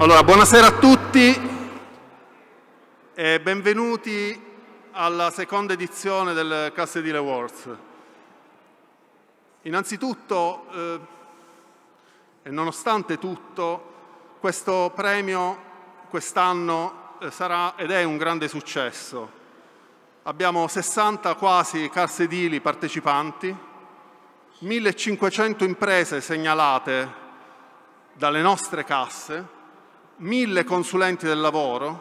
Allora, buonasera a tutti e benvenuti alla seconda edizione del Cassa Edile Awards. Innanzitutto, e nonostante tutto, questo premio quest'anno sarà ed è un grande successo. Abbiamo 60 quasi case edili partecipanti, 1500 imprese segnalate dalle nostre casse, 1000 consulenti del lavoro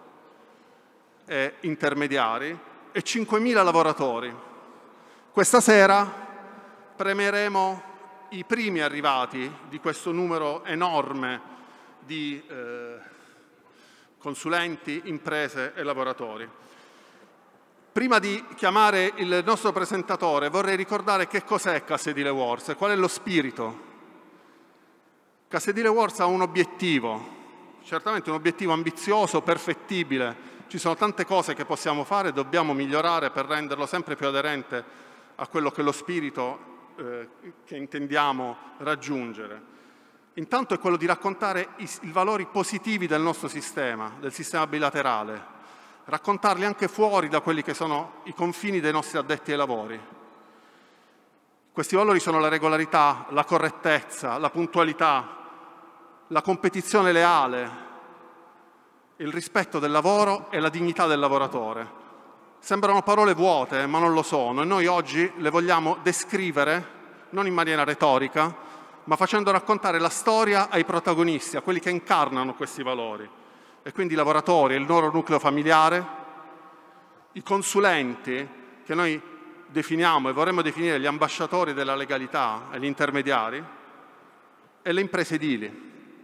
e intermediari e 5.000 lavoratori. Questa sera premieremo i primi arrivati di questo numero enorme di consulenti, imprese e lavoratori. Prima di chiamare il nostro presentatore vorrei ricordare che cos'è Cassa Edile Awards e qual è lo spirito. Cassa Edile Awards ha un obiettivo, certamente un obiettivo ambizioso, perfettibile. Ci sono tante cose che possiamo fare e dobbiamo migliorare per renderlo sempre più aderente a quello che è lo spirito che intendiamo raggiungere. Intanto è quello di raccontare i valori positivi del nostro sistema, del sistema bilaterale, raccontarli anche fuori da quelli che sono i confini dei nostri addetti ai lavori. Questi valori sono la regolarità, la correttezza, la puntualità, la competizione leale, il rispetto del lavoro e la dignità del lavoratore. Sembrano parole vuote, ma non lo sono, e noi oggi le vogliamo descrivere, non in maniera retorica, ma facendo raccontare la storia ai protagonisti, a quelli che incarnano questi valori, e quindi i lavoratori, il loro nucleo familiare, i consulenti, che noi definiamo e vorremmo definire gli ambasciatori della legalità e gli intermediari, e le imprese edili.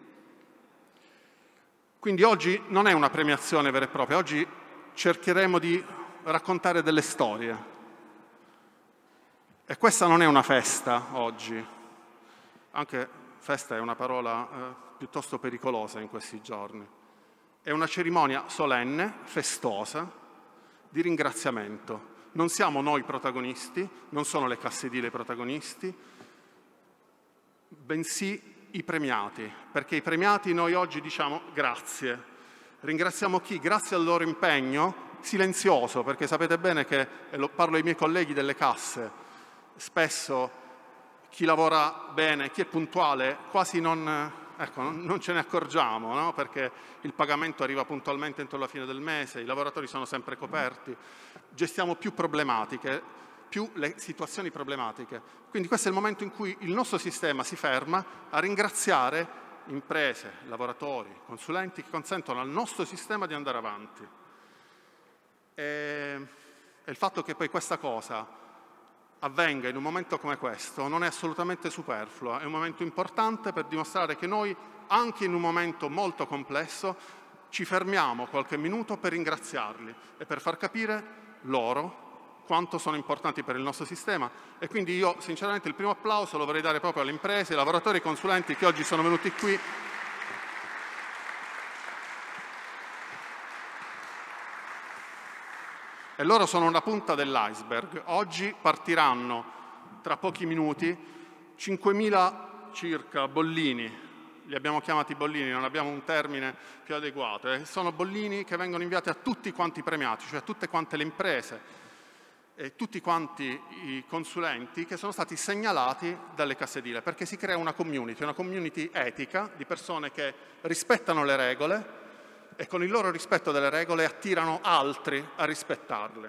Quindi oggi non è una premiazione vera e propria, oggi cercheremo di raccontare delle storie. E questa non è una festa oggi, anche festa è una parola piuttosto pericolosa in questi giorni. È una cerimonia solenne, festosa, di ringraziamento. Non siamo noi protagonisti, non sono le casse edili protagonisti, bensì i premiati, perché i premiati noi oggi diciamo grazie. Ringraziamo chi? Grazie al loro impegno silenzioso, perché sapete bene che, e lo parlo ai miei colleghi delle casse, spesso chi lavora bene, chi è puntuale, quasi non ce ne accorgiamo, no? Perché il pagamento arriva puntualmente entro la fine del mese, i lavoratori sono sempre coperti, gestiamo più problematiche, più le situazioni problematiche. Quindi questo è il momento in cui il nostro sistema si ferma a ringraziare imprese, lavoratori, consulenti che consentono al nostro sistema di andare avanti. E il fatto che poi questa cosa avvenga in un momento come questo non è assolutamente superfluo, è un momento importante per dimostrare che noi, anche in un momento molto complesso, ci fermiamo qualche minuto per ringraziarli e per far capire loro quanto sono importanti per il nostro sistema. E quindi io sinceramente il primo applauso lo vorrei dare proprio alle imprese, ai lavoratori, ai consulenti che oggi sono venuti qui. E loro sono una punta dell'iceberg. Oggi partiranno tra pochi minuti 5.000 circa bollini, li abbiamo chiamati bollini, non abbiamo un termine più adeguato, sono bollini che vengono inviati a tutti quanti i premiati, cioè a tutte quante le imprese e tutti quanti i consulenti che sono stati segnalati dalle casse edili, perché si crea una community etica di persone che rispettano le regole e con il loro rispetto delle regole attirano altri a rispettarle.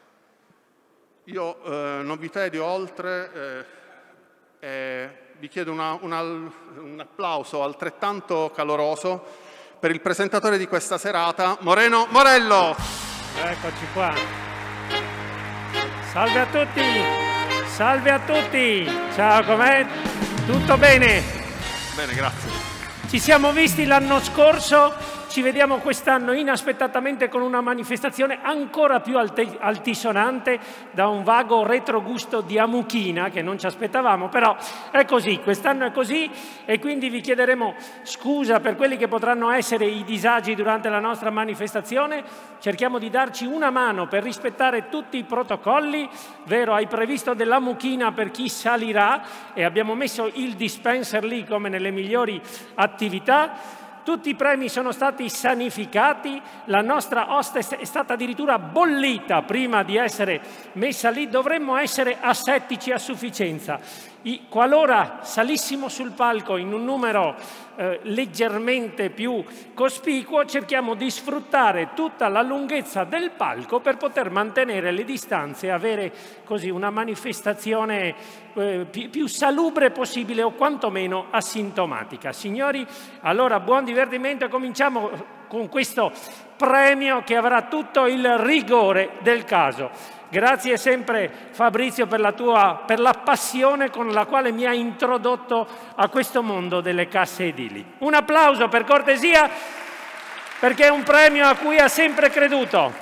Io non vi tedio oltre vi chiedo un applauso altrettanto caloroso per il presentatore di questa serata, Moreno Morello. Eccoci qua. Salve a tutti, salve a tutti. Ciao, com'è? Tutto bene? Bene, grazie. Ci siamo visti l'anno scorso. Ci vediamo quest'anno inaspettatamente con una manifestazione ancora più altisonante, da un vago retrogusto di amuchina che non ci aspettavamo, però è così, quest'anno è così, e quindi vi chiederemo scusa per quelli che potranno essere i disagi durante la nostra manifestazione. Cerchiamo di darci una mano per rispettare tutti i protocolli, vero? Hai previsto dell'amuchina per chi salirà e abbiamo messo il dispenser lì come nelle migliori attività. tutti i premi sono stati sanificati, la nostra osta è stata addirittura bollita prima di essere messa lì, dovremmo essere assettici a sufficienza. Qualora salissimo sul palco in un numero leggermente più cospicuo, cerchiamo di sfruttare tutta la lunghezza del palco per poter mantenere le distanze e avere così una manifestazione più salubre possibile o quantomeno asintomatica. Signori, allora buon divertimento e cominciamo con questo premio che avrà tutto il rigore del caso. Grazie sempre Fabrizio per la passione con la quale mi ha introdotto a questo mondo delle casse edili. Un applauso per cortesia, perché è un premio a cui ha sempre creduto.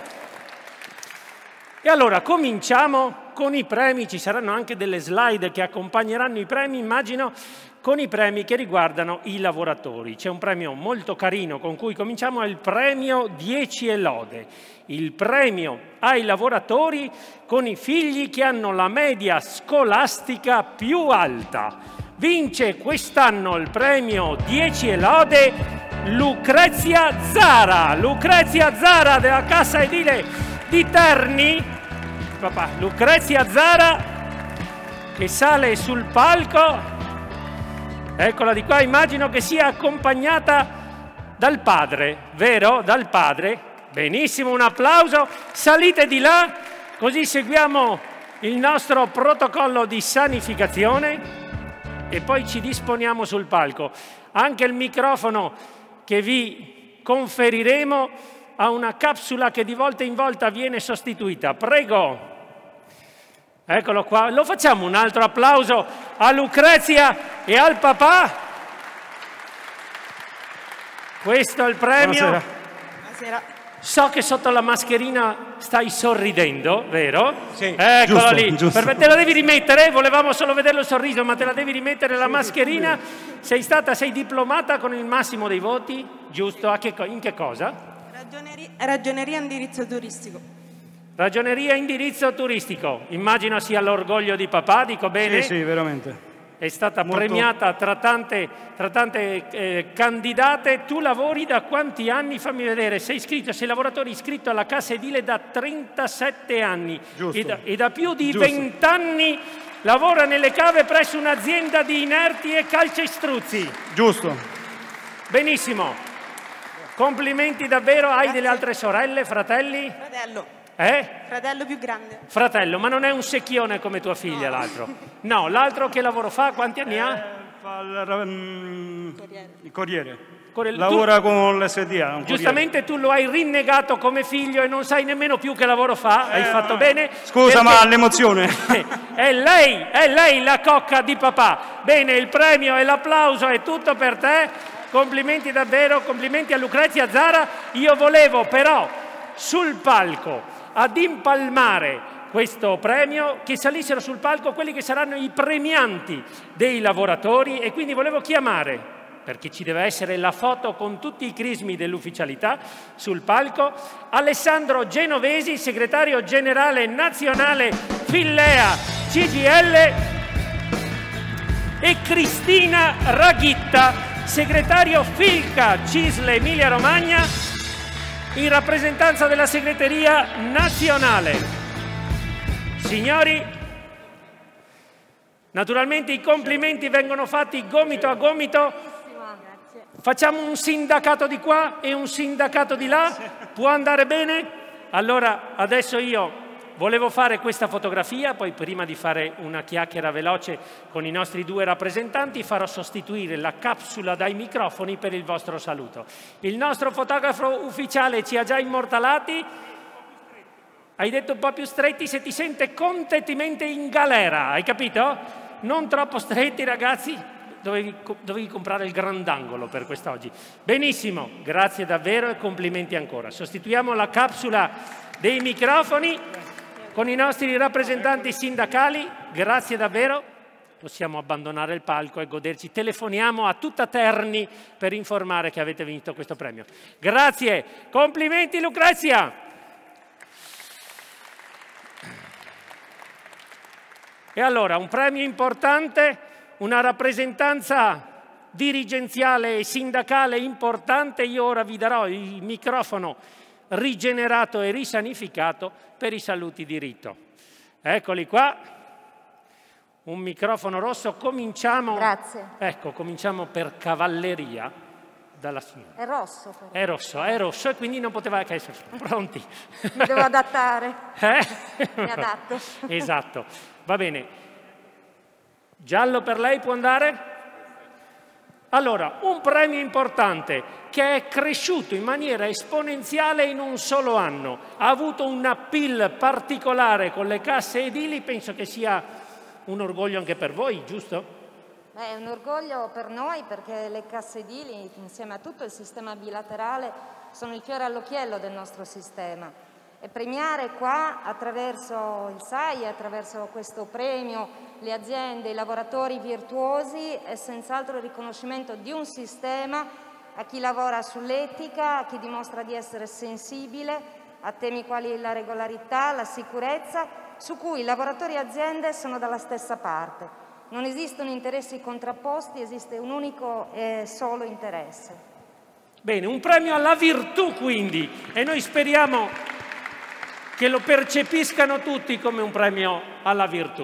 E allora cominciamo con i premi, ci saranno anche delle slide che accompagneranno i premi, immagino, con i premi che riguardano i lavoratori. C'è un premio molto carino con cui cominciamo, è il premio 10 e lode. Il premio ai lavoratori con i figli che hanno la media scolastica più alta. Vince quest'anno il premio 10 e lode Lucrezia Zara. Lucrezia Zara della Cassa Edile di Terni. Papà, Lucrezia Zara che sale sul palco. Eccola di qua, immagino che sia accompagnata dal padre, vero? Dal padre. Benissimo, un applauso. Salite di là, così seguiamo il nostro protocollo di sanificazione e poi ci disponiamo sul palco. Anche il microfono che vi conferiremo ha una capsula che di volta in volta viene sostituita. Prego. Eccolo qua. Lo facciamo un altro applauso a Lucrezia e al papà. Questo è il premio. Buonasera. Buonasera. So che sotto la mascherina stai sorridendo, vero? Sì, Eccolo giusto, lì. giusto. Te la devi rimettere, volevamo solo vederlo il sorriso, ma te la devi rimettere la mascherina. Sei diplomata con il massimo dei voti, giusto? In che cosa? Ragioneria indirizzo turistico. Ragioneria indirizzo turistico. Immagino sia l'orgoglio di papà, dico bene? Sì, veramente. È stata premiata tra tante candidate. Tu lavori da quanti anni? Fammi vedere. Sei lavoratore iscritto alla Cassa Edile da 37 anni. Giusto. E da più di 20 anni lavora nelle cave presso un'azienda di inerti e calcestruzzi. Giusto. Benissimo. Complimenti davvero. Hai Grazie. delle altre sorelle, fratelli? Fratello. Fratello più grande. Fratello, ma non è un secchione come tua figlia, no. L'altro? No, l'altro che lavoro fa? Quanti anni ha? Fa il corriere. Lavora con l'SDA. Giustamente tu lo hai rinnegato come figlio e non sai nemmeno più che lavoro fa. Hai fatto bene? Scusa, ma l'emozione. È lei la cocca di papà. Bene, il premio e l'applauso è tutto per te. Complimenti davvero, complimenti a Lucrezia Zara. Io volevo però sul palco ad impalmare questo premio che salissero sul palco quelli che saranno i premianti dei lavoratori e quindi volevo chiamare, perché ci deve essere la foto con tutti i crismi dell'ufficialità sul palco, Alessandro Genovesi, segretario generale nazionale Fillea CGIL, e Cristina Raghitta, segretario Filca Cisle Emilia Romagna, in rappresentanza della segreteria nazionale. Signori, naturalmente i complimenti vengono fatti gomito a gomito. Facciamo un sindacato di qua e un sindacato di là. Può andare bene? Allora, adesso io volevo fare questa fotografia, poi prima di fare una chiacchiera veloce con i nostri due rappresentanti farò sostituire la capsula dai microfoni per il vostro saluto. Il nostro fotografo ufficiale ci ha già immortalati. Hai detto un po' più stretti, se ti sente contetimmente in galera, hai capito? Non troppo stretti, ragazzi. Dovevi comprare il grandangolo per quest'oggi. Benissimo, grazie davvero e complimenti ancora. Sostituiamo la capsula dei microfoni con i nostri rappresentanti sindacali. Grazie davvero. Possiamo abbandonare il palco e goderci. Telefoniamo a tutta Terni per informare che avete vinto questo premio. Grazie. Complimenti Lucrezia. E allora, un premio importante, una rappresentanza dirigenziale e sindacale importante, io ora vi darò il microfono rigenerato e risanificato per i saluti di rito. Eccoli qua, un microfono rosso, cominciamo. Grazie. Ecco, cominciamo per cavalleria dalla signora. È rosso però. È rosso e quindi non poteva che essere pronti. Mi devo adattare. Mi adatto. Esatto, va bene. Giallo per lei può andare? Allora, un premio importante che è cresciuto in maniera esponenziale in un solo anno. Ha avuto un appeal particolare con le casse edili, penso che sia un orgoglio anche per voi, giusto? È un orgoglio per noi perché le casse edili, insieme a tutto il sistema bilaterale, sono il fiore all'occhiello del nostro sistema. E premiare qua, attraverso il SAI, attraverso questo premio, le aziende, i lavoratori virtuosi, è senz'altro il riconoscimento di un sistema a chi lavora sull'etica, a chi dimostra di essere sensibile a temi quali la regolarità, la sicurezza, su cui lavoratori e aziende sono dalla stessa parte. Non esistono interessi contrapposti, esiste un unico e solo interesse. Bene, un premio alla virtù quindi, e noi speriamo che lo percepiscano tutti come un premio alla virtù.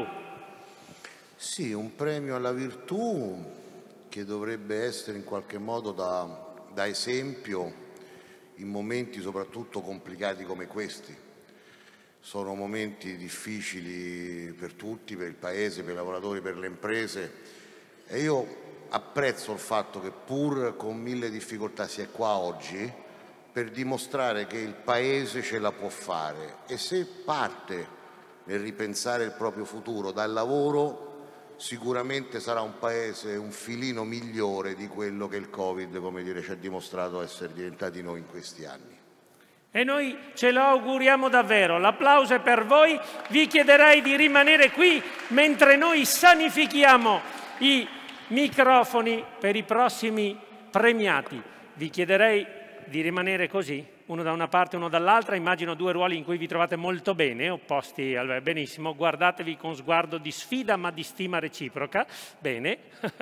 Sì, un premio alla virtù che dovrebbe essere in qualche modo da esempio in momenti soprattutto complicati come questi. Sono momenti difficili per tutti, per il Paese, per i lavoratori, per le imprese, e io apprezzo il fatto che pur con mille difficoltà si è qua oggi per dimostrare che il Paese ce la può fare, e se parte nel ripensare il proprio futuro dal lavoro, sicuramente sarà un Paese un filino migliore di quello che il Covid, come dire, ci ha dimostrato essere diventati noi in questi anni. E noi ce lo auguriamo davvero. L'applauso è per voi. Vi chiederei di rimanere qui mentre noi sanifichiamo i microfoni per i prossimi premiati. Vi chiederei di rimanere così, uno da una parte, uno dall'altra. Immagino due ruoli in cui vi trovate molto bene, opposti. Benissimo, guardatevi con sguardo di sfida ma di stima reciproca. Bene,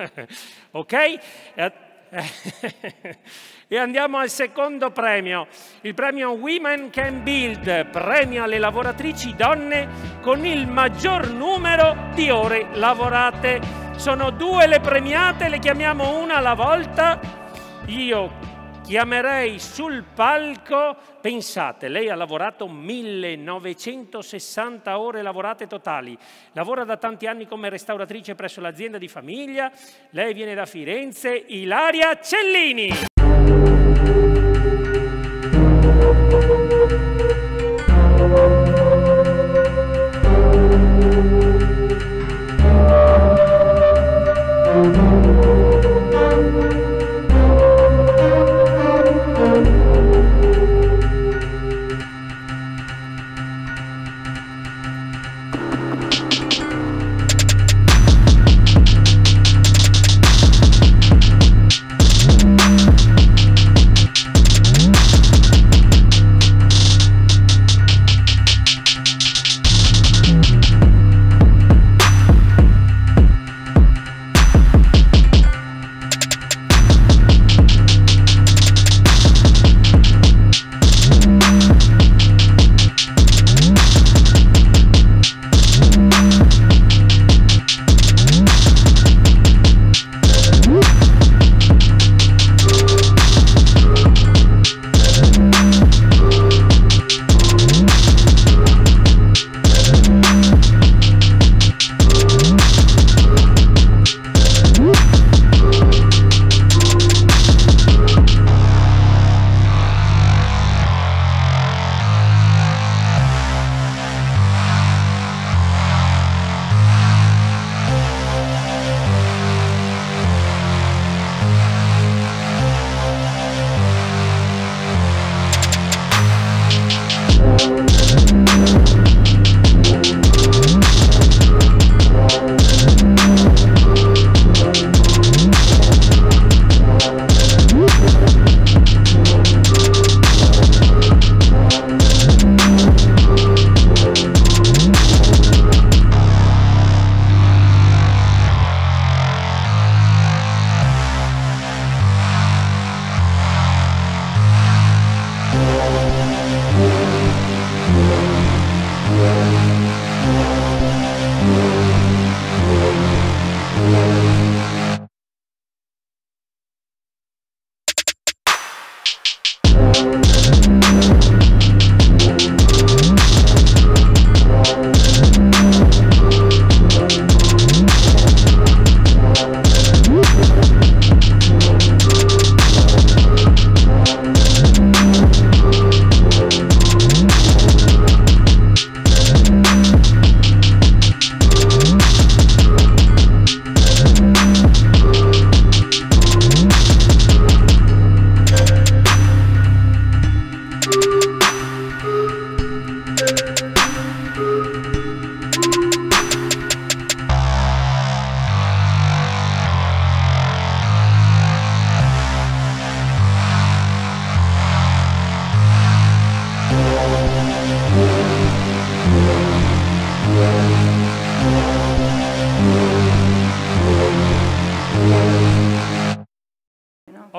ok? E andiamo al secondo premio, il premio Women Can Build, premio alle lavoratrici donne con il maggior numero di ore lavorate. Sono due le premiate, le chiamiamo una alla volta. Io chiamerei sul palco, pensate, lei ha lavorato 1960 ore lavorate totali, lavora da tanti anni come restauratrice presso l'azienda di famiglia, lei viene da Firenze, Ilaria Cellini.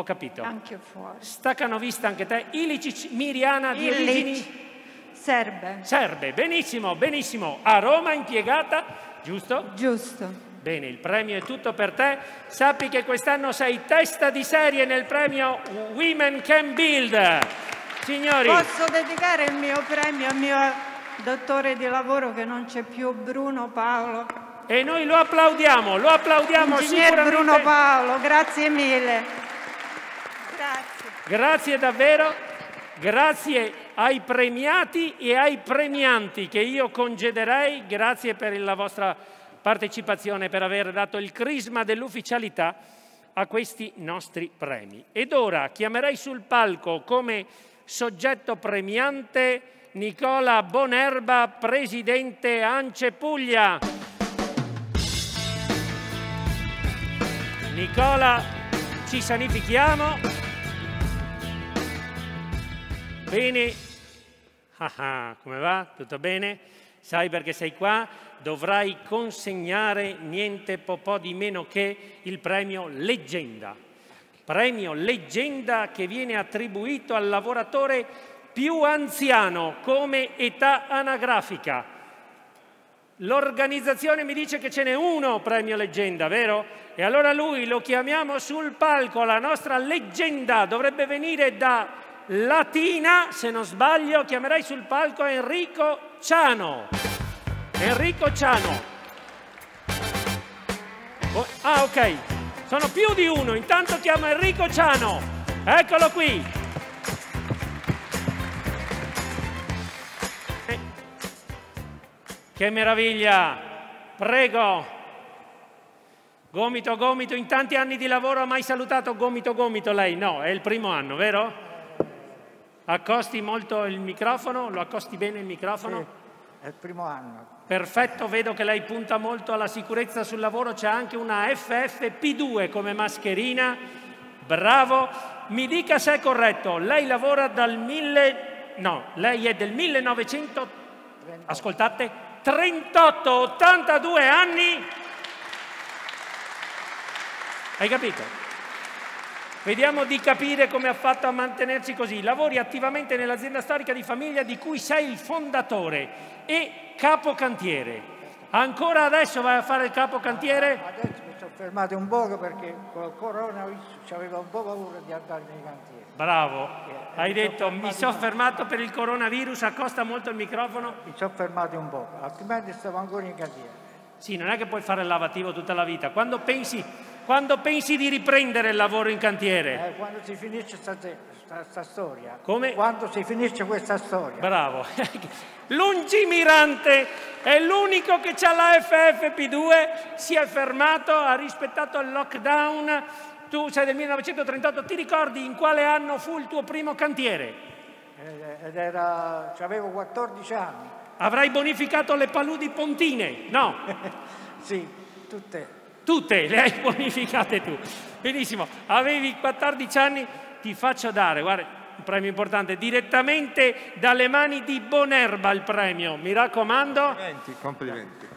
capito. Anche fuori. Staccanovista anche te. Ilicic Miriana di origini? Serbe. Serbe, benissimo, benissimo. A Roma impiegata, giusto? Giusto. Bene, il premio è tutto per te. Sappi che quest'anno sei testa di serie nel premio Women Can Build. Signori. Posso dedicare il mio premio al mio dottore di lavoro che non c'è più, Bruno Paolo. E noi lo applaudiamo Ingegner sicuramente. Bruno Paolo, grazie mille. Grazie. Grazie davvero, grazie ai premiati e ai premianti che io congederei, grazie per la vostra partecipazione, per aver dato il crisma dell'ufficialità a questi nostri premi. Ed ora chiamerei sul palco come soggetto premiante Nicola Bonerba, presidente ANCE Puglia. Nicola, ci sanifichiamo. Bene. Come va? Tutto bene? Sai perché sei qua? Dovrai consegnare niente po' di meno che il premio Leggenda. Premio Leggenda che viene attribuito al lavoratore più anziano come età anagrafica. L'organizzazione mi dice che ce n'è uno premio Leggenda, vero? E allora lui lo chiamiamo sul palco, la nostra leggenda dovrebbe venire da Latina, se non sbaglio, chiamerei sul palco Enrico Ciano. Enrico Ciano. Ah, ok, sono più di uno, intanto chiamo Enrico Ciano. Eccolo qui. Che meraviglia, prego. Gomito, Gomito, in tanti anni di lavoro ha mai salutato Gomito, Gomito lei? No, è il primo anno, vero? Accosti molto il microfono, lo accosti bene il microfono? Sì, è il primo anno. Perfetto, vedo che lei punta molto alla sicurezza sul lavoro, c'è anche una FFP2 come mascherina, bravo. Mi dica se è corretto, lei lavora lei è del 1900, ascoltate, 38, 82 anni. Hai capito? Vediamo di capire come ha fatto a mantenersi così. Lavori attivamente nell'azienda storica di famiglia di cui sei il fondatore e capocantiere. Ancora adesso vai a fare il capocantiere? Adesso mi sono fermato un poco perché con il coronavirus avevo un po' paura di andare nei cantieri. Bravo. Hai detto mi sono fermato per il coronavirus, accosta molto il microfono. Mi sono fermato un poco, altrimenti stavo ancora in cantiere. Sì, non è che puoi fare il lavativo tutta la vita. Quando pensi di riprendere il lavoro in cantiere? Quando si finisce sta storia. Come? Quando si finisce questa storia. Bravo. Lungimirante è l'unico che ha la FFP2, si è fermato, ha rispettato il lockdown. Tu sei del 1938, ti ricordi in quale anno fu il tuo primo cantiere? Avevo 14 anni. Avrai bonificato le paludi pontine, no? Sì, tutte. Tutte le hai bonificate tu. Benissimo, avevi 14 anni, ti faccio dare, guarda, un premio importante, direttamente dalle mani di Bonerba il premio, mi raccomando. Complimenti.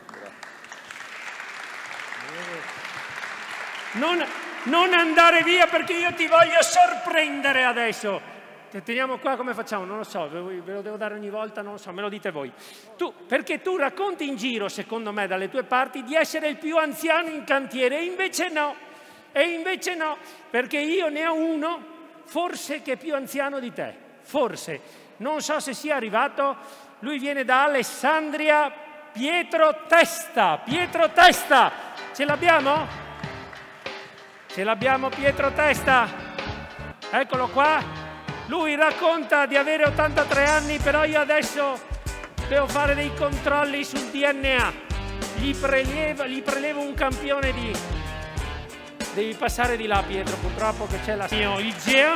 Non andare via perché io ti voglio sorprendere adesso. Te teniamo qua, come facciamo? Non lo so, ve lo devo dare ogni volta, non lo so, me lo dite voi. Perché tu racconti in giro, secondo me, dalle tue parti, di essere il più anziano in cantiere, e invece no, perché io ne ho uno, forse che è più anziano di te, forse. Non so se sia arrivato, lui viene da Alessandria, Pietro Testa, ce l'abbiamo? Ce l'abbiamo Pietro Testa, eccolo qua. Lui racconta di avere 83 anni, però io adesso devo fare dei controlli sul DNA. Gli prelevo un campione di... Devi passare di là, Pietro, purtroppo che c'è il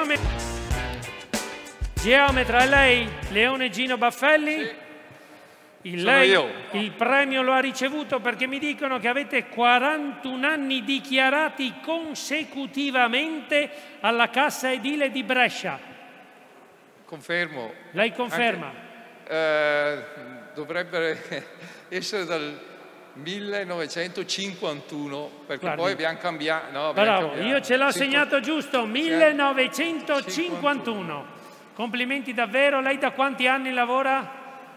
geometra è lei, Leone Gino Baffelli? Sì. Sono io. Il premio lo ha ricevuto perché mi dicono che avete 41 anni dichiarati consecutivamente alla Cassa Edile di Brescia. Confermo. Lei conferma? Dovrebbe essere 1951, perché Guardi. poi abbiamo cambiato. No, Bravo, io ce l'ho segnato giusto, 1951. Complimenti davvero, lei da quanti anni lavora?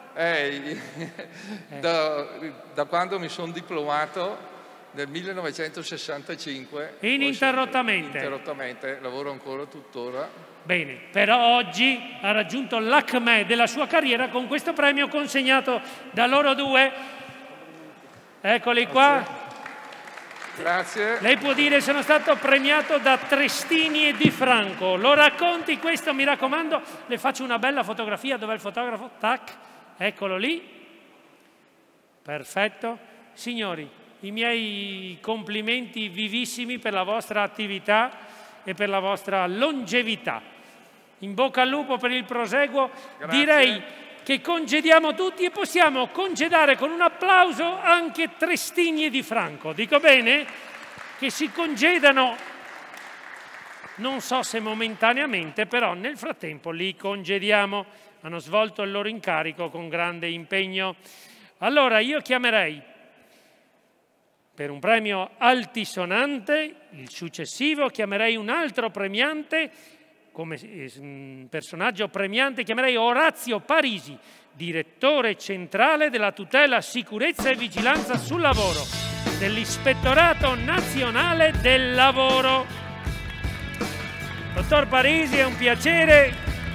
Da quando mi sono diplomato nel 1965. Ininterrottamente. Ininterrottamente, lavoro ancora tuttora. Bene, però oggi ha raggiunto l'acme della sua carriera con questo premio consegnato da loro due. Eccoli qua. Grazie. Lei può dire sono stato premiato da Trestini e Di Franco. Lo racconti questo, mi raccomando. Le faccio una bella fotografia. Dov'è il fotografo? Tac, eccolo lì. Perfetto. Signori, i miei complimenti vivissimi per la vostra attività e per la vostra longevità. In bocca al lupo per il proseguo. Grazie. Direi che congediamo tutti e possiamo congedare con un applauso anche Trestini e Di Franco. Dico bene? Che si congedano, non so se momentaneamente, però nel frattempo li congediamo. Hanno svolto il loro incarico con grande impegno. Allora io chiamerei per un premio altisonante, il successivo chiamerei un altro premiante, come personaggio premiante chiamerei Orazio Parisi, direttore centrale della tutela, sicurezza e vigilanza sul lavoro dell'Ispettorato Nazionale del Lavoro. Dottor Parisi, è un piacere.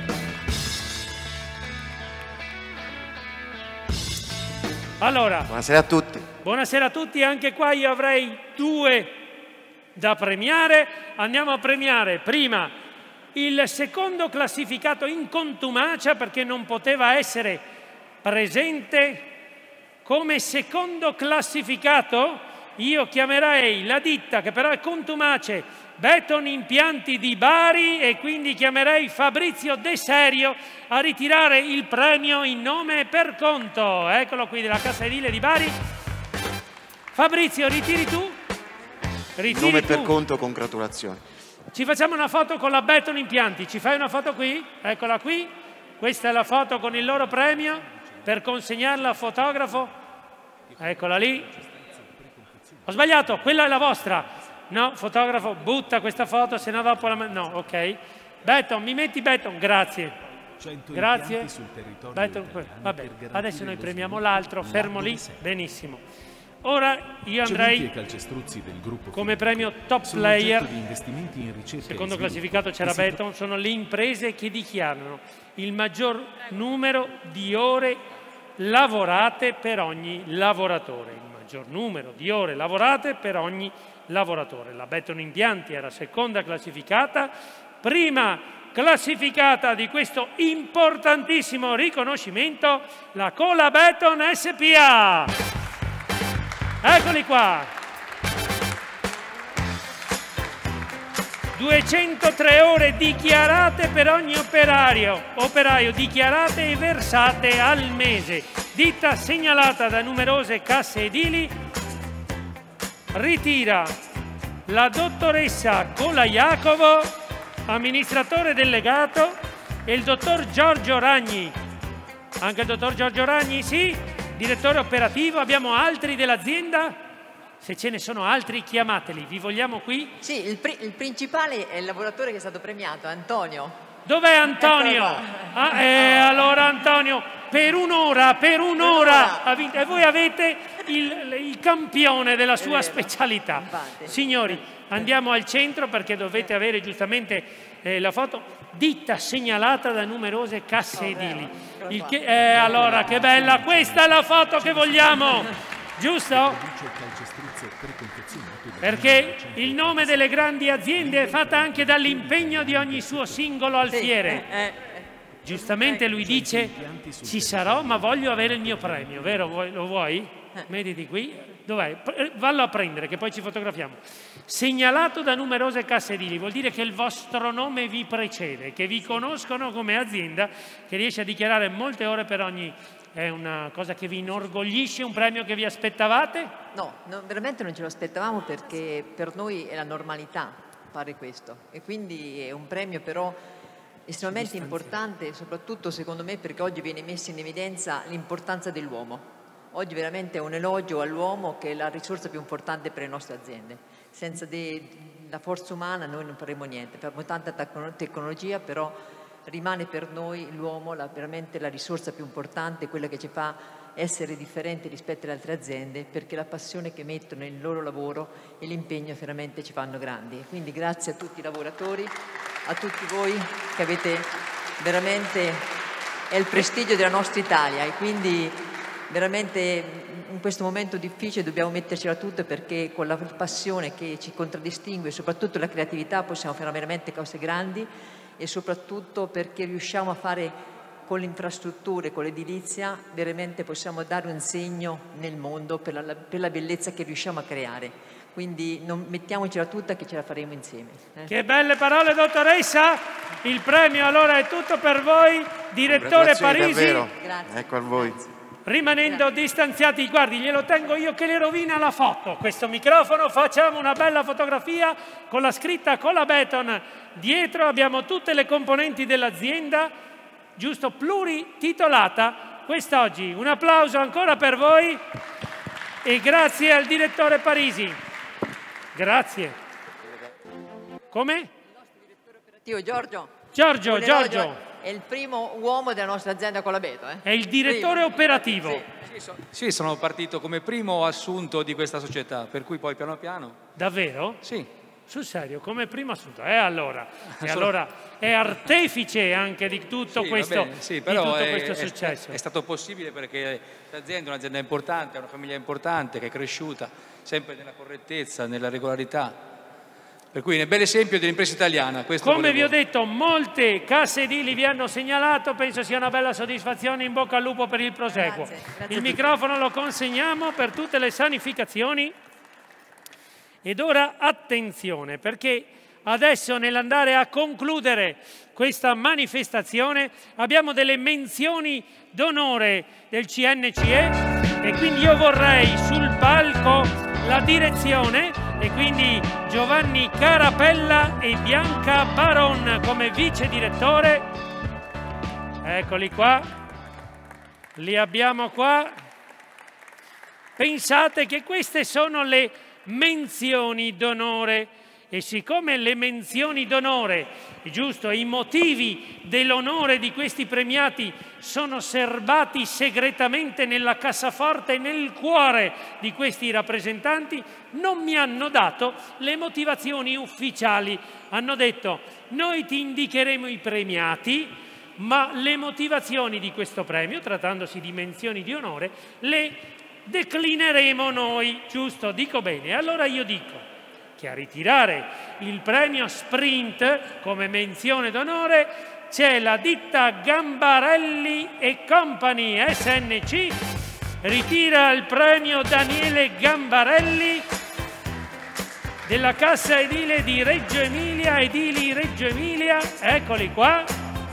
Allora, buonasera a tutti. Buonasera a tutti, anche qua io avrei due da premiare. Andiamo a premiare prima il secondo classificato in contumacia perché non poteva essere presente come secondo classificato. Io chiamerei la ditta che però è contumace, Beton Impianti di Bari, e quindi chiamerei Fabrizio De Serio a ritirare il premio in nome e per conto. Eccolo qui della Cassa Edile di Bari. Fabrizio, ritiri tu? Ritiri nome tu. per conto, congratulazioni. Ci facciamo una foto con la Beton Impianti, ci fai una foto qui? Eccola qui, questa è la foto con il loro premio per consegnarla al fotografo. Eccola lì. Ho sbagliato, quella è la vostra. No, fotografo, butta questa foto, se no dopo la... No, ok. Beton, mi metti Beton, grazie. Grazie. Beton, vabbè, adesso noi premiamo l'altro, fermo lì, benissimo. Ora io andrei come premio top player, secondo classificato c'era Beton, sono le imprese che dichiarano il maggior numero di ore lavorate per ogni lavoratore, il maggior numero di ore lavorate per ogni lavoratore. La Beton Impianti era seconda classificata, prima classificata di questo importantissimo riconoscimento, la Cola Beton SPA. Eccoli qua, 203 ore dichiarate per ogni operaio dichiarate e versate al mese. Ditta segnalata da numerose casse edili, ritira la dottoressa Cola Jacovo, amministratore delegato, e il dottor Giorgio Ragni. Anche il dottor Giorgio Ragni, sì. Direttore operativo, abbiamo altri dell'azienda? Se ce ne sono altri chiamateli, vi vogliamo qui? Sì, il principale è il lavoratore che è stato premiato, Antonio. Dov'è Antonio? Allora Antonio, per un'ora ha vinto, e voi avete il campione della sua specialità. Infatti. Signori, andiamo al centro perché dovete avere giustamente la foto. Ditta segnalata da numerose casse edili. Allora, che bella, questa è la foto che vogliamo, giusto? Perché il nome delle grandi aziende è fatta anche dall'impegno di ogni suo singolo alfiere. Giustamente lui dice, ci sarò ma voglio avere il mio premio, vero? Lo vuoi? Mettiti qui, dov'è? Vallo a prendere che poi ci fotografiamo. Segnalato da numerose casse edili vuol dire che il vostro nome vi precede, che vi conoscono come azienda che riesce a dichiarare molte ore per ogni... È una cosa che vi inorgoglisce, un premio che vi aspettavate? No, veramente non ce lo aspettavamo perché per noi è la normalità fare questo e quindi è un premio però estremamente importante, soprattutto secondo me perché oggi viene messa in evidenza l'importanza dell'uomo Oggi veramente è un elogio all'uomo che è la risorsa più importante per le nostre aziende. Senza la forza umana noi non faremo niente. Abbiamo tanta tecnologia, però rimane per noi l'uomo veramente la risorsa più importante, quella che ci fa essere differenti rispetto alle altre aziende, perché la passione che mettono nel loro lavoro e l'impegno veramente ci fanno grandi. Quindi grazie a tutti i lavoratori, a tutti voi che avete veramente, è il prestigio della nostra Italia, e quindi veramente in questo momento difficile dobbiamo mettercela tutta, perché con la passione che ci contraddistingue e soprattutto la creatività possiamo fare veramente cose grandi, e soprattutto perché riusciamo a fare con le infrastrutture, con l'edilizia, veramente possiamo dare un segno nel mondo per la bellezza che riusciamo a creare. Quindi mettiamocela tutta che ce la faremo insieme. Che belle parole, dottoressa! Il premio allora è tutto per voi, direttore Parisi. Grazie. Ecco a voi. Grazie. Rimanendo distanziati, guardi, glielo tengo io che le rovina la foto. Questo microfono, facciamo una bella fotografia con la scritta Colabeton dietro. Abbiamo tutte le componenti dell'azienda, giusto, plurititolata quest'oggi. Un applauso ancora per voi e grazie al direttore Parisi. Grazie. Come? Il nostro direttore operativo Giorgio. Giorgio. È il primo uomo della nostra azienda Colabeto. È il direttore operativo. Sì, sono partito come primo assunto di questa società, per cui poi piano piano... Davvero? Sì. Sul serio, come primo assunto? Allora è artefice anche di tutto questo, però questo successo. È stato possibile perché l'azienda è un'azienda importante, è una famiglia importante che è cresciuta sempre nella correttezza, nella regolarità. Per cui è un bel esempio dell'impresa italiana. Come vi ho detto, molte casse edili vi hanno segnalato, penso sia una bella soddisfazione, in bocca al lupo per il proseguo. Grazie Il microfono lo consegniamo per tutte le sanificazioni. Ed ora attenzione, perché adesso nell'andare a concludere questa manifestazione abbiamo delle menzioni d'onore del CNCE e quindi io vorrei sul palco la direzione e quindi Giovanni Carapella e Bianca Baron come vice direttore. Eccoli qua, li abbiamo qua. Pensate che queste sono le menzioni d'onore e siccome le menzioni d'onore, giusto, i motivi dell'onore di questi premiati sono serbati segretamente nella cassaforte e nel cuore di questi rappresentanti, non mi hanno dato le motivazioni ufficiali. Hanno detto: noi ti indicheremo i premiati, ma le motivazioni di questo premio, trattandosi di menzioni di onore, le declineremo noi, giusto? Dico bene? Allora io dico che a ritirare il premio Sprint come menzione d'onore c'è la ditta Gambarelli e Company SNC, ritira il premio Daniele Gambarelli della Cassa Edile di Reggio Emilia, Edili Reggio Emilia, eccoli qua.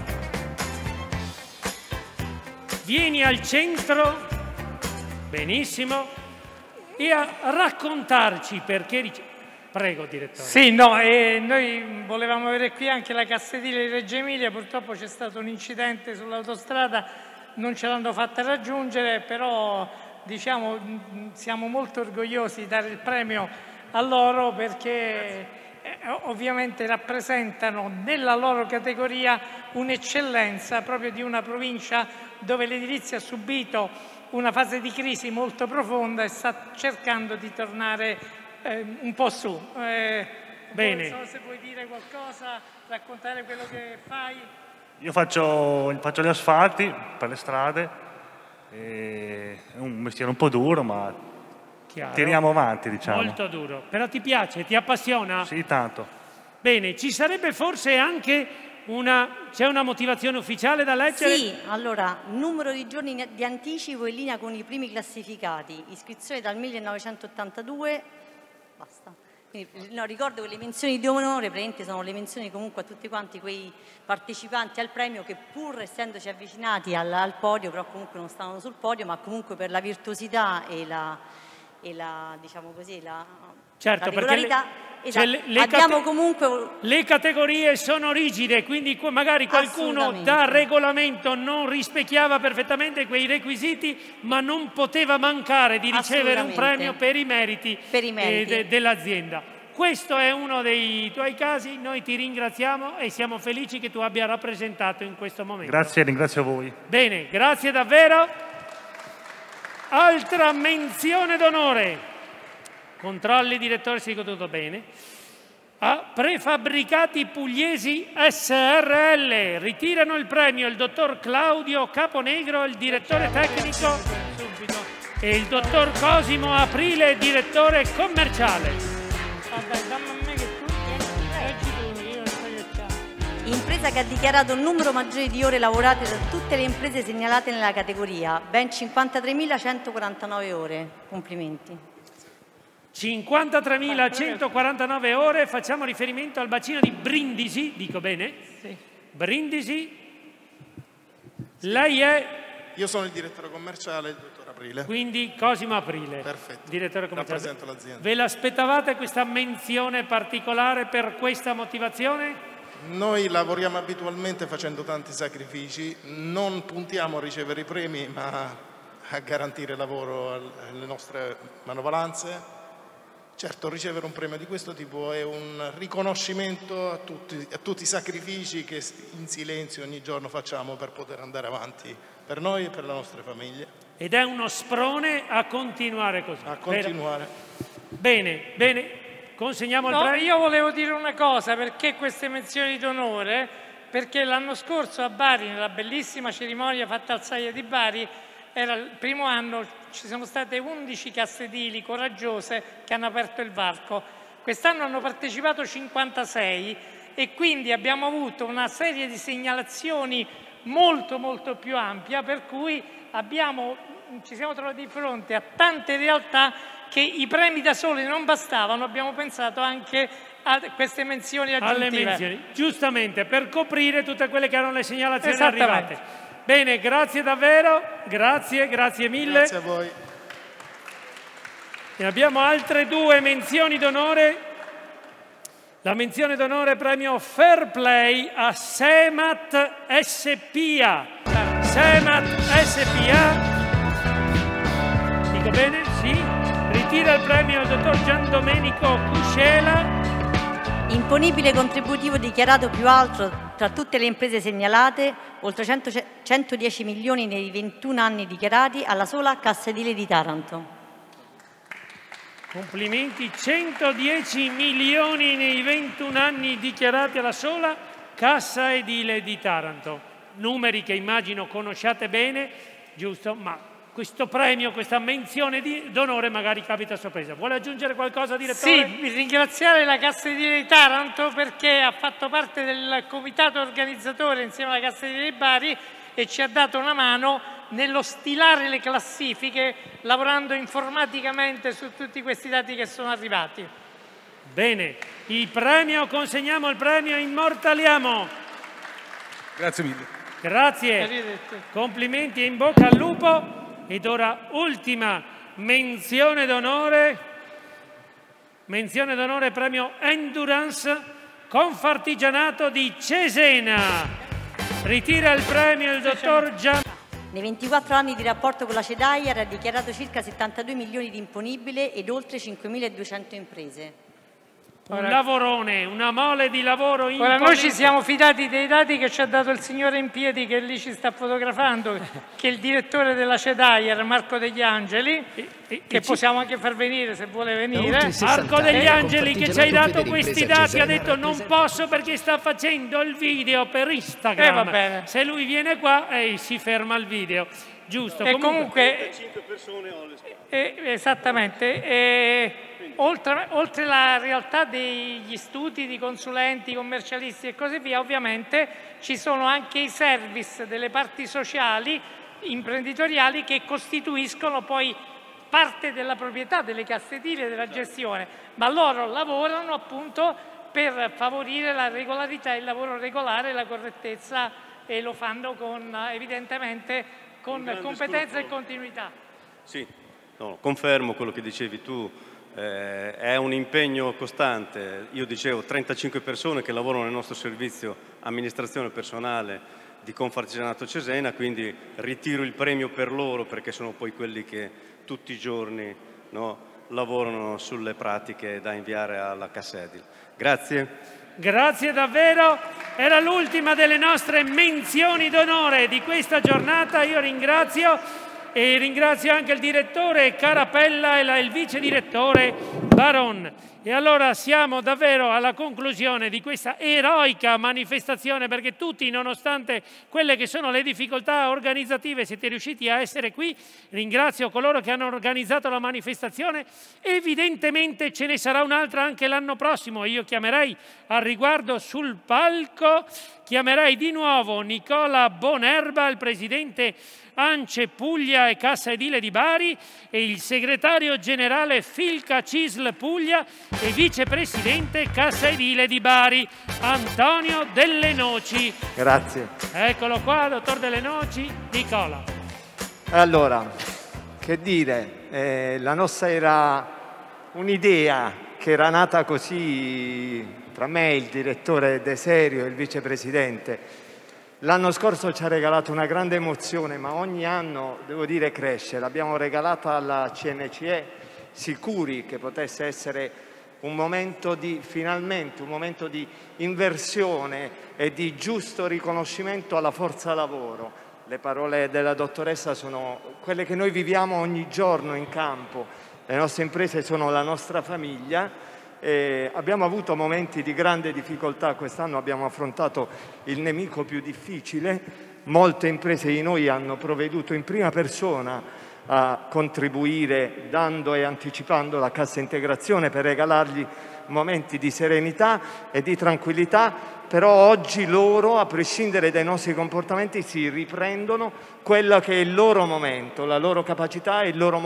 Vieni al centro. Benissimo, e a raccontarci perché... Prego, direttore. Sì, no, noi volevamo avere qui anche la Cassa Edile di Reggio Emilia, purtroppo c'è stato un incidente sull'autostrada, non ce l'hanno fatta raggiungere, però diciamo siamo molto orgogliosi di dare il premio a loro perché ovviamente rappresentano nella loro categoria un'eccellenza proprio di una provincia dove l'edilizia ha subito una fase di crisi molto profonda e sta cercando di tornare un po' su. Bene. Non so se vuoi dire qualcosa, raccontare quello che fai. Io faccio gli asfalti per le strade, è un mestiere un po' duro, ma chiaro, tiriamo avanti, diciamo. Molto duro. Però ti piace, ti appassiona? Sì, tanto. Bene, ci sarebbe forse anche c'è una motivazione ufficiale da leggere? Sì, allora, numero di giorni di anticipo in linea con i primi classificati, iscrizione dal 1982, basta. Quindi, no, ricordo che le menzioni di onore praticamente sono le menzioni comunque a tutti quanti quei partecipanti al premio che pur essendoci avvicinati al podio, però comunque non stavano sul podio, ma comunque per la virtuosità e e la, diciamo così, la Certo, perché regolarità. cioè Abbiamo comunque... le categorie sono rigide, quindi magari qualcuno da regolamento non rispecchiava perfettamente quei requisiti, ma non poteva mancare di ricevere un premio per i meriti, dell'azienda. Questo è uno dei tuoi casi, noi ti ringraziamo e siamo felici che tu abbia rappresentato in questo momento. Grazie, ringrazio voi. Bene, grazie davvero. Altra menzione d'onore. Controlli, direttore, si è tutto bene. A Prefabbricati Pugliesi SRL ritirano il premio il dottor Claudio Caponegro, il direttore tecnico, e il dottor Cosimo Aprile, direttore commerciale. Vabbè, dammi a me che tu io non so che c'è. Impresa che ha dichiarato un numero maggiore di ore lavorate da tutte le imprese segnalate nella categoria, ben 53.149 ore. Complimenti. 53.149 ore, facciamo riferimento al bacino di Brindisi, dico bene? Sì. Brindisi, lei è? Io sono il direttore commerciale, il dottor Aprile. Quindi Cosimo Aprile. Perfetto. Direttore commerciale. Rappresento l'azienda. Ve l'aspettavate questa menzione particolare per questa motivazione? Noi lavoriamo abitualmente facendo tanti sacrifici, non puntiamo a ricevere i premi, ma a garantire lavoro alle nostre manovalanze. Certo, ricevere un premio di questo tipo è un riconoscimento a tutti i sacrifici che in silenzio ogni giorno facciamo per poter andare avanti per noi e per le nostre famiglie. Ed è uno sprone a continuare così. A continuare. Bene, bene, consegniamo il premio. Io volevo dire una cosa, perché queste menzioni d'onore? Perché l'anno scorso a Bari, nella bellissima cerimonia fatta al Saia di Bari, era il primo anno, ci sono state 11 casse edili coraggiose che hanno aperto il varco. Quest'anno hanno partecipato 56 e quindi abbiamo avuto una serie di segnalazioni molto più ampia, per cui ci siamo trovati di fronte a tante realtà che i premi da soli non bastavano, abbiamo pensato anche a queste menzioni aggiuntive. Alle menzioni, giustamente, per coprire tutte quelle che erano le segnalazioni arrivate. Bene, grazie davvero, grazie mille. Grazie a voi. E abbiamo altre due menzioni d'onore. La menzione d'onore premio Fair Play a Semat SPA. Semat SPA. Dico bene? Sì. Ritira il premio il dottor Giandomenico Cuscela. Imponibile contributivo dichiarato più alto tra tutte le imprese segnalate, oltre 110 milioni nei 21 anni dichiarati alla sola Cassa Edile di Taranto. Complimenti, 110 milioni nei 21 anni dichiarati alla sola Cassa Edile di Taranto. Numeri che immagino conosciate bene, giusto? Ma questo premio, questa menzione d'onore magari capita a sorpresa. Vuole aggiungere qualcosa, direttore? Sì, ringraziare la Cassa Edile di Taranto perché ha fatto parte del comitato organizzatore insieme alla Cassa Edile di Bari e ci ha dato una mano nello stilare le classifiche, lavorando informaticamente su tutti questi dati che sono arrivati. Bene, il premio, consegniamo il premio, immortaliamo. Grazie mille. Grazie, complimenti e in bocca al lupo. Ed ora ultima menzione d'onore premio Endurance Confartigianato di Cesena. Ritira il premio il dottor Gian. Nei 24 anni di rapporto con la CEDAI ha dichiarato circa 72 milioni di imponibile ed oltre 5.200 imprese. Un lavorone, una mole di lavoro imponente. Ora noi ci siamo fidati dei dati che ci ha dato il signore in piedi che lì ci sta fotografando, che è il direttore della CEDAIR, Marco Degli Angeli, che possiamo anche far venire se vuole venire. Marco Degli Angeli che ci hai dato questi dati ha detto non posso perché sta facendo il video per Instagram. Va bene. Se lui viene qua si ferma il video. Giusto. E comunque 5 persone ho le spalle. Esattamente. Oltre la realtà degli studi di consulenti, commercialisti e così via, ovviamente ci sono anche i service delle parti sociali, imprenditoriali, che costituiscono poi parte della proprietà delle casse edili e della gestione, ma loro lavorano appunto per favorire la regolarità, il lavoro regolare e la correttezza, e lo fanno con, evidentemente con competenza e continuità. Sì. No, confermo quello che dicevi tu, è un impegno costante. Io dicevo 35 persone che lavorano nel nostro servizio amministrazione personale di Confartigianato Cesena, quindi ritiro il premio per loro perché sono poi quelli che tutti i giorni, no, lavorano sulle pratiche da inviare alla Cassa Edile. Grazie. Grazie davvero, era l'ultima delle nostre menzioni d'onore di questa giornata. Io ringrazio e ringrazio anche il direttore Carapella e il vice direttore Baron. E allora siamo davvero alla conclusione di questa eroica manifestazione, perché tutti, nonostante quelle che sono le difficoltà organizzative, siete riusciti a essere qui. Ringrazio coloro che hanno organizzato la manifestazione. Evidentemente ce ne sarà un'altra anche l'anno prossimo. Io chiamerei al riguardo sul palco, chiamerei di nuovo Nicola Bonerba, il presidente ANCE Puglia e Cassa Edile di Bari, e il segretario generale Filca Cisl Puglia e vicepresidente Cassa Edile di Bari, Antonio Delle Noci. Grazie. Eccolo qua, dottor Delle Noci. Nicola. Allora, che dire, la nostra era un'idea che era nata così tra me, il direttore De Serio e il vicepresidente. L'anno scorso ci ha regalato una grande emozione, ma ogni anno, devo dire, cresce. L'abbiamo regalata alla CNCE, sicuri che potesse essere un momento di, finalmente, un momento di inversione e di giusto riconoscimento alla forza lavoro. Le parole della dottoressa sono quelle che noi viviamo ogni giorno in campo. Le nostre imprese sono la nostra famiglia. Abbiamo avuto momenti di grande difficoltà, quest'anno abbiamo affrontato il nemico più difficile, molte imprese di noi hanno provveduto in prima persona a contribuire dando e anticipando la cassa integrazione per regalargli momenti di serenità e di tranquillità, però oggi loro, a prescindere dai nostri comportamenti, si riprendono quello che è il loro momento, la loro capacità, il loro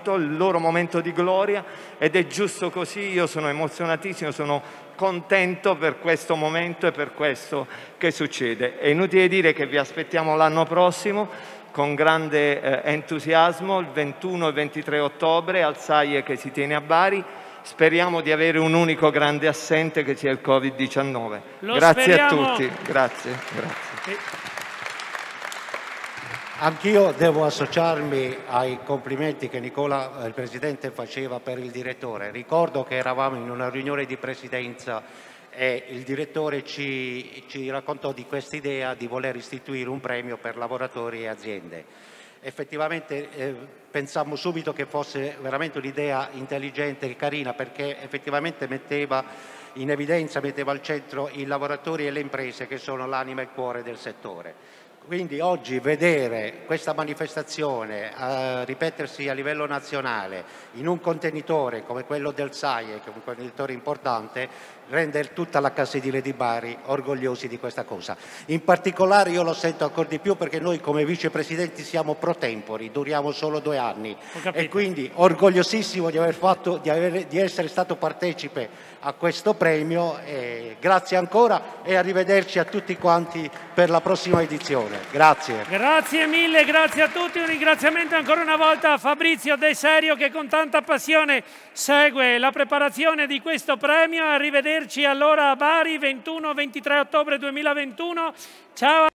momento di gloria, ed è giusto così. Io sono emozionatissimo, sono contento per questo momento e per questo che succede. È inutile dire che vi aspettiamo l'anno prossimo con grande entusiasmo, il 21 e 23 ottobre al SAIE che si tiene a Bari. Speriamo di avere un unico grande assente che sia il Covid-19. Grazie a tutti. Grazie. Anch'io devo associarmi ai complimenti che Nicola, il Presidente, faceva per il Direttore. Ricordo che eravamo in una riunione di Presidenza e il Direttore ci raccontò di questa idea di voler istituire un premio per lavoratori e aziende. Effettivamente pensammo subito che fosse veramente un'idea intelligente e carina, perché effettivamente metteva in evidenza, metteva al centro i lavoratori e le imprese che sono l'anima e il cuore del settore. Quindi oggi vedere questa manifestazione ripetersi a livello nazionale in un contenitore come quello del SAIE, che è un contenitore importante, rende tutta la Cassa Edile di Bari orgogliosi di questa cosa. In particolare io lo sento ancora di più perché noi come vicepresidenti siamo pro tempore, duriamo solo 2 anni e quindi orgogliosissimo di essere stato partecipe a questo premio. Grazie ancora e arrivederci a tutti quanti per la prossima edizione. Grazie. Grazie mille, grazie a tutti. Un ringraziamento ancora una volta a Fabrizio De Serio che con tanta passione segue la preparazione di questo premio. Arrivederci allora a Bari, 21-23 ottobre 2021. Ciao.